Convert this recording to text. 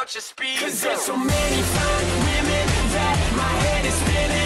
'Cause there's so many fine women that my head is spinning.